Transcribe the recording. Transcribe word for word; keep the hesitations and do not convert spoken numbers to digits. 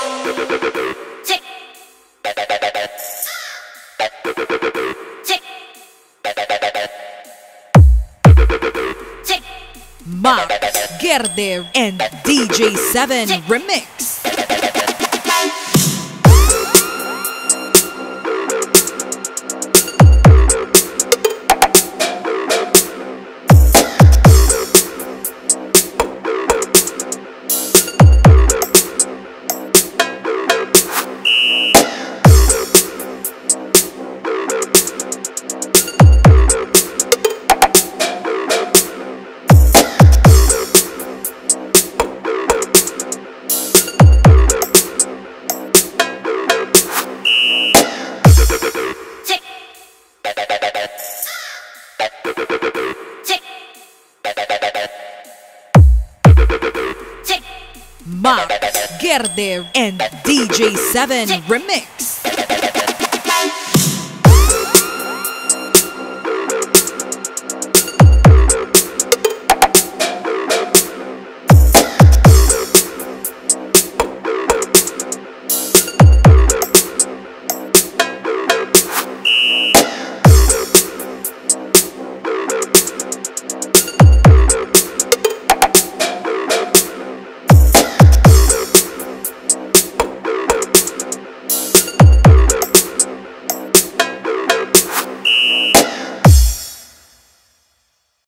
Tick. Tick. Tick. Max Gerder and D J seven Remix. Max Gerder and D J seven Remix.